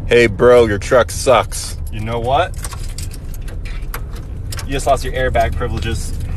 Hey bro, your truck sucks. You know what? You just lost your airbag privileges.